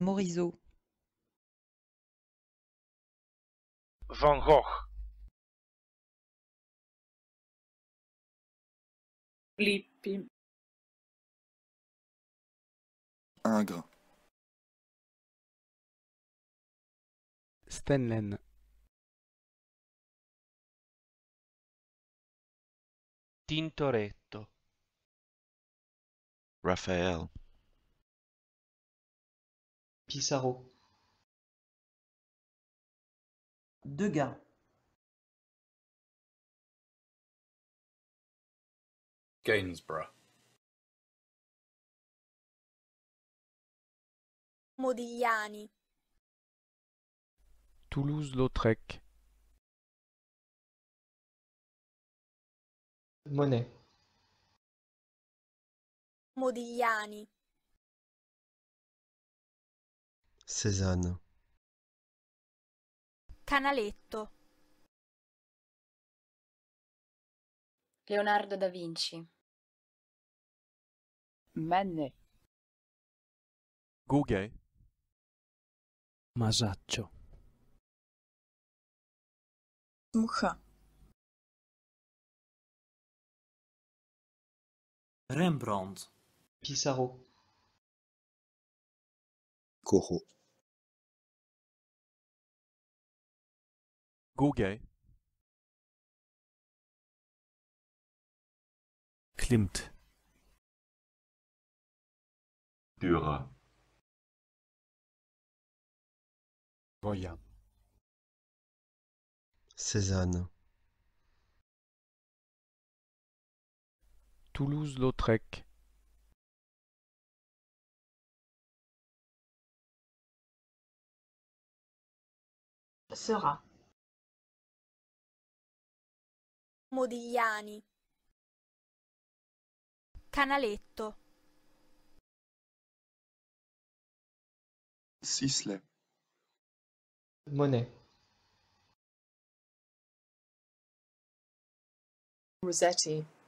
Morisot. Van Gogh. Lippi. Ingres. Stenlen. Tintoretto. Raphael. Pissarro. Degas. Gainsborough. Modigliani. Toulouse-Lautrec. Monet. Modigliani. Cézanne. Canaletto. Leonardo da Vinci. Manet. Gauguin. Masaccio. Mucha. Rembrandt. Pissarro. Corot. Gauguin. Klimt. Dürer. Goya. Cézanne. Toulouse-Lautrec. Seurat. Modigliani. Canaletto. Sisley. Monet. Rossetti.